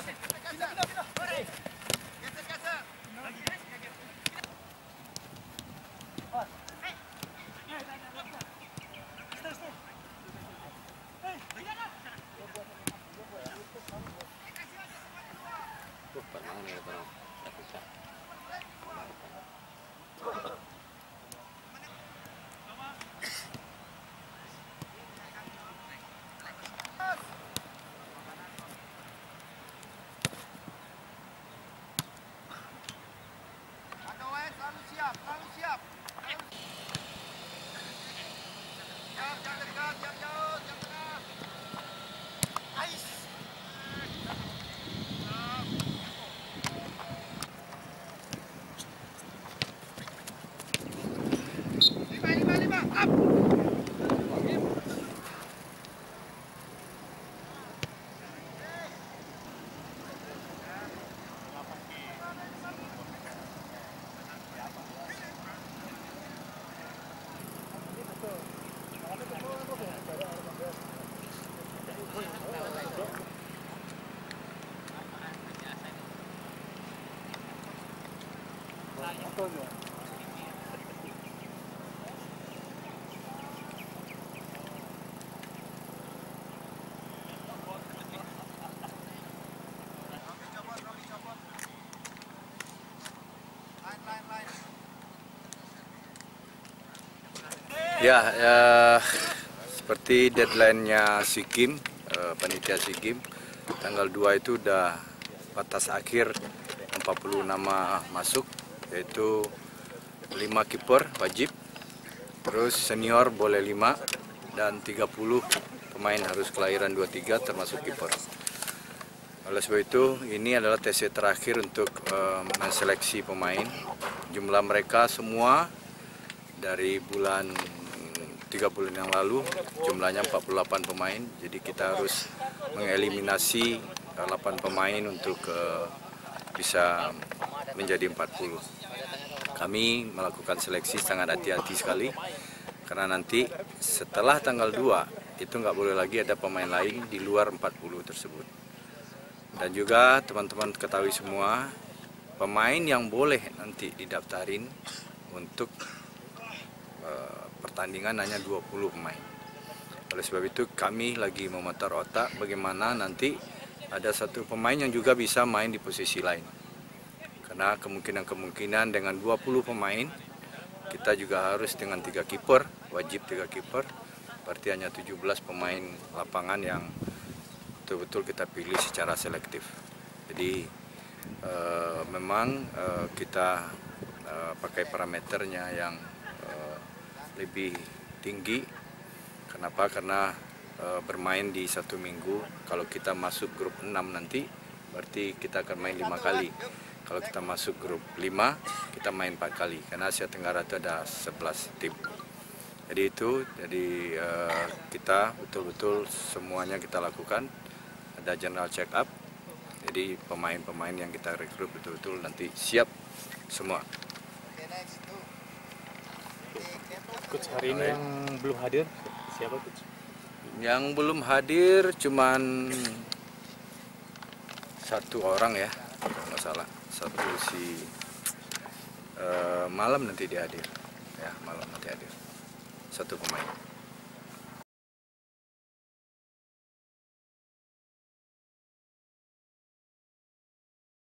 Ya, seperti deadline-nya SEA Games, panitia SEA Games, tanggal 2 itu udah batas akhir 40 nama masuk, yaitu 5 kiper wajib, terus senior boleh 5, dan 30 pemain harus kelahiran 23 termasuk kiper. Oleh sebab itu, ini adalah TC terakhir untuk menseleksi pemain. Jumlah mereka semua dari bulan 3 bulan yang lalu jumlahnya 48 pemain, jadi kita harus mengeliminasi 8 pemain untuk bisa menjadi 40. Kami melakukan seleksi sangat hati-hati sekali, karena nanti setelah tanggal 2 itu nggak boleh lagi ada pemain lain di luar 40 tersebut. Dan juga teman-teman ketahui semua, pemain yang boleh nanti didaftarin untuk pertandingan hanya 20 pemain. Oleh sebab itu kami lagi memutar otak bagaimana nanti ada satu pemain yang juga bisa main di posisi lain. Karena kemungkinan dengan 20 pemain, kita juga harus dengan 3 kiper, wajib 3 kiper, berarti hanya 17 pemain lapangan yang betul-betul kita pilih secara selektif. Jadi memang kita pakai parameternya yang lebih tinggi. Kenapa? Karena bermain di 1 minggu. Kalau kita masuk grup 6 nanti, berarti kita akan main 5 kali. Kalau kita masuk grup 5, kita main 4 kali. Karena Asia Tenggara itu ada 11 tim. Jadi kita betul-betul semuanya kita lakukan. Ada general check up. Jadi pemain-pemain yang kita rekrut betul-betul nanti siap semua. Coach, hari ini yang belum hadir siapa, Coach? Yang belum hadir cuman 1 orang ya, kalau nggak salah. Satu si malam nanti dia hadir, ya malam nanti hadir. 1 pemain.